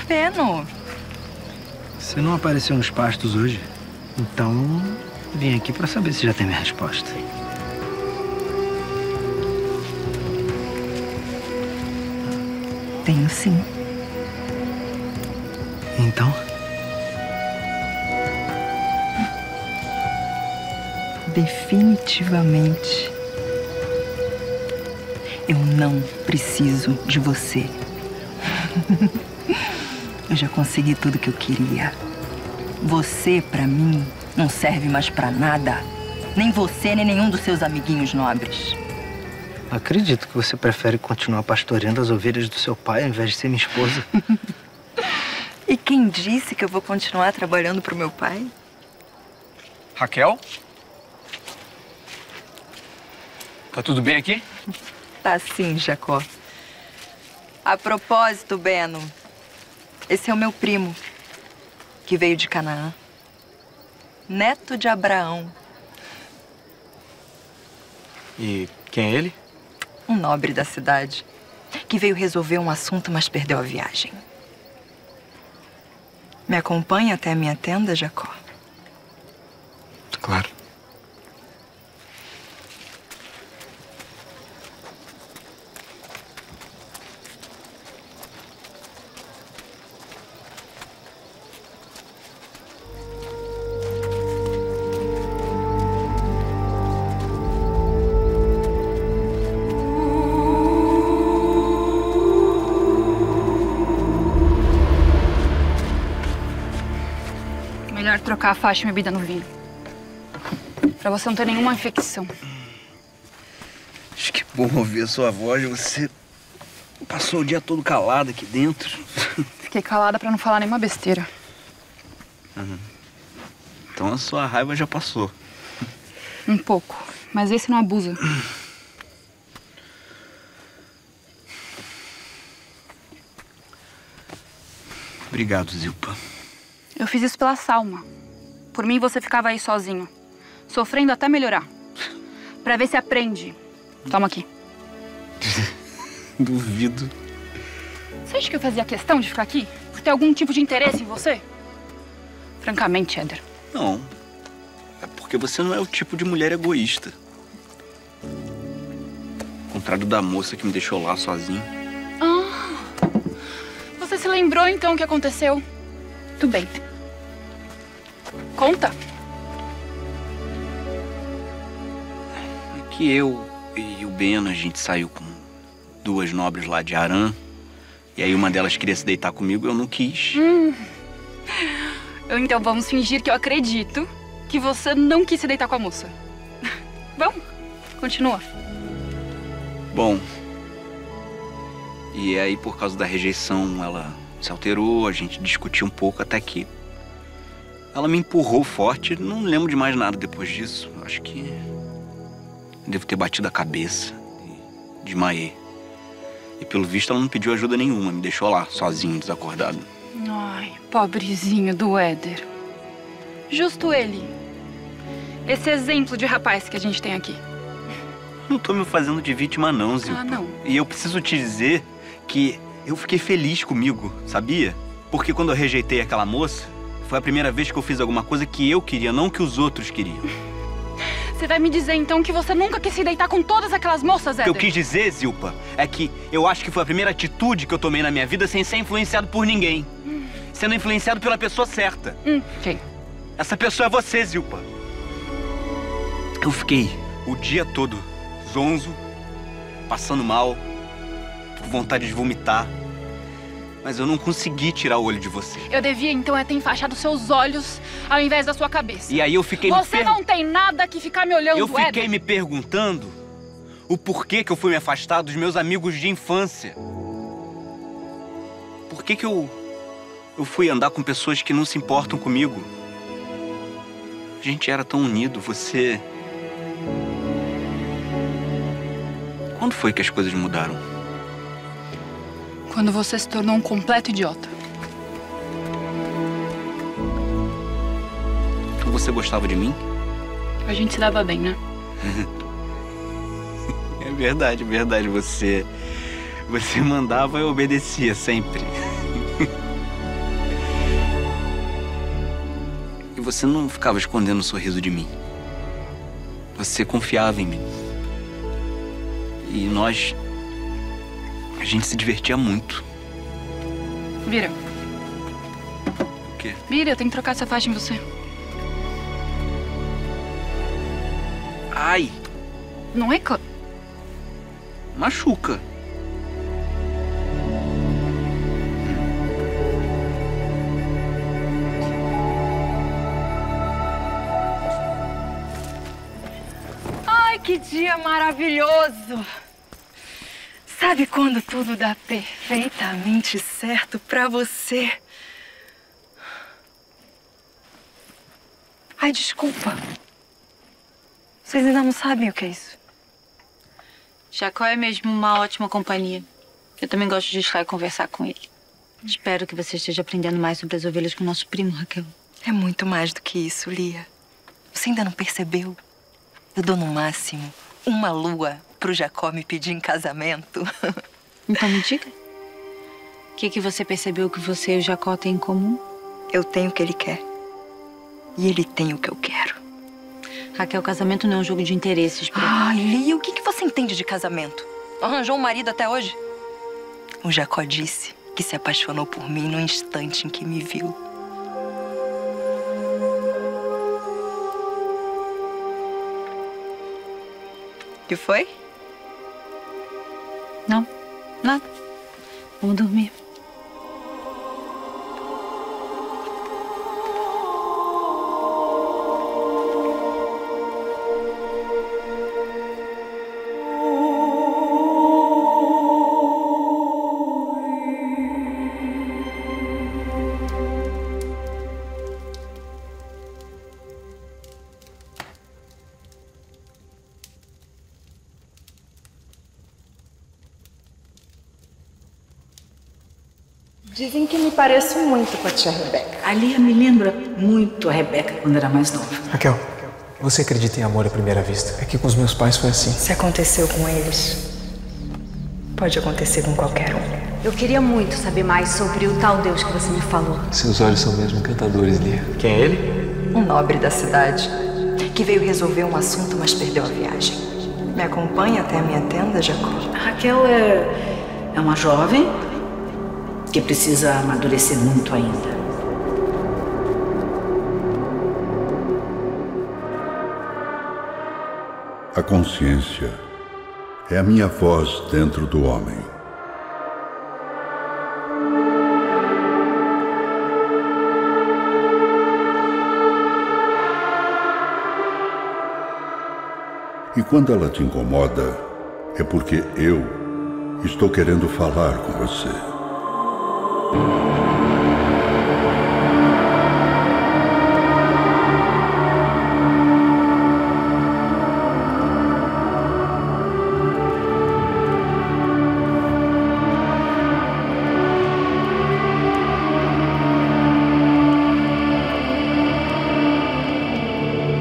Beno. Você não apareceu nos pastos hoje, então vim aqui pra saber se já tem minha resposta. Tenho sim. Então? Definitivamente, eu não preciso de você. Eu já consegui tudo que eu queria. Você, pra mim, não serve mais pra nada. Nem você, nem nenhum dos seus amiguinhos nobres. Acredito que você prefere continuar pastoreando as ovelhas do seu pai ao invés de ser minha esposa. E quem disse que eu vou continuar trabalhando pro meu pai? Raquel? Tá tudo bem aqui? Tá sim, Jacó. A propósito, Beno, esse é o meu primo, que veio de Canaã. Neto de Abraão. E quem é ele? Um nobre da cidade, que veio resolver um assunto, mas perdeu a viagem. Me acompanha até a minha tenda, Jacó? Claro. Melhor trocar a faixa e bebida no vinho. Pra você não ter nenhuma infecção. Acho que é bom ouvir a sua voz. Você passou o dia todo calado aqui dentro. Fiquei calada pra não falar nenhuma besteira. Então a sua raiva já passou. Um pouco. Mas esse não abusa. Obrigado, Zilpa. Eu fiz isso pela Salma. Por mim, você ficava aí sozinho. Sofrendo até melhorar. Pra ver se aprende. Toma aqui. Duvido. Você acha que eu fazia questão de ficar aqui? Por ter algum tipo de interesse em você? Francamente, Éder. Não. É porque você não é o tipo de mulher egoísta. Ao contrário da moça que me deixou lá sozinho. Ah, você se lembrou então o que aconteceu? Tudo bem. Conta. Que eu e o Beno, a gente saiu com duas nobres lá de Arã. E aí uma delas queria se deitar comigo, eu não quis. Então vamos fingir que eu acredito que você não quis se deitar com a moça. Vamos, continua. Bom, e aí por causa da rejeição ela se alterou, a gente discutiu um pouco até que ela me empurrou forte, não lembro de mais nada depois disso. Acho que devo ter batido a cabeça e desmaiei. E pelo visto ela não pediu ajuda nenhuma, me deixou lá, sozinho, desacordado. Ai, pobrezinho do Éder. Justo ele. Esse exemplo de rapaz que a gente tem aqui. Não tô me fazendo de vítima não, Zilpa. Ah, não. E eu preciso te dizer que eu fiquei feliz comigo, sabia? Porque quando eu rejeitei aquela moça, foi a primeira vez que eu fiz alguma coisa que eu queria, não que os outros queriam. Você vai me dizer, então, que você nunca quis se deitar com todas aquelas moças, Éder? O que eu quis dizer, Zilpa, é que eu acho que foi a primeira atitude que eu tomei na minha vida sem ser influenciado por ninguém. Sendo influenciado pela pessoa certa. Quem? Essa pessoa é você, Zilpa. Eu fiquei o dia todo zonzo, passando mal, com vontade de vomitar. Mas eu não consegui tirar o olho de você. Eu devia, então, ter enfaixado seus olhos ao invés da sua cabeça. E aí eu fiquei Você não tem nada que ficar me olhando, Eu fiquei Éder. me perguntando o porquê que eu fui me afastar dos meus amigos de infância. Por que que eu fui andar com pessoas que não se importam comigo? A gente era tão unido, você... Quando foi que as coisas mudaram? Quando você se tornou um completo idiota. Então você gostava de mim? A gente se dava bem, né? É verdade, é verdade. Você mandava e eu obedecia sempre. você não ficava escondendo um sorriso de mim. Você confiava em mim. E a gente se divertia muito. Vira. O quê? Vira, eu tenho que trocar essa faixa em você. Ai, Não reclama. machuca. Ai, que dia maravilhoso! Sabe quando tudo dá perfeitamente certo pra você? Ai, desculpa. Vocês ainda não sabem o que é isso. Jacó é mesmo uma ótima companhia. Eu também gosto de estar e conversar com ele. Espero que você esteja aprendendo mais sobre as ovelhas com o nosso primo, Raquel. É muito mais do que isso, Lia. Você ainda não percebeu? Eu dou no máximo uma lua pro Jacó me pedir em casamento. Então me diga. O que você percebeu que você e o Jacó têm em comum? Eu tenho o que ele quer. E ele tem o que eu quero. Raquel, casamento não é um jogo de interesses. Ai, Lia, o que você entende de casamento? Arranjou um marido até hoje? O Jacó disse que se apaixonou por mim no instante em que me viu. Que foi? Não, nada. Vamos dormir. Dizem que me pareço muito com a tia Rebeca. A Lia me lembra muito a Rebeca quando era mais nova. Raquel, você acredita em amor à primeira vista? É que com os meus pais foi assim. Se aconteceu com eles, pode acontecer com qualquer um. Eu queria muito saber mais sobre o tal Deus que você me falou. Seus olhos são mesmo encantadores, Lia. Quem é ele? Um nobre da cidade que veio resolver um assunto, mas perdeu a viagem. Me acompanha até a minha tenda, Jacó? A Raquel é uma jovem que precisa amadurecer muito ainda. A consciência é a minha voz dentro do homem. E quando ela te incomoda, é porque eu estou querendo falar com você.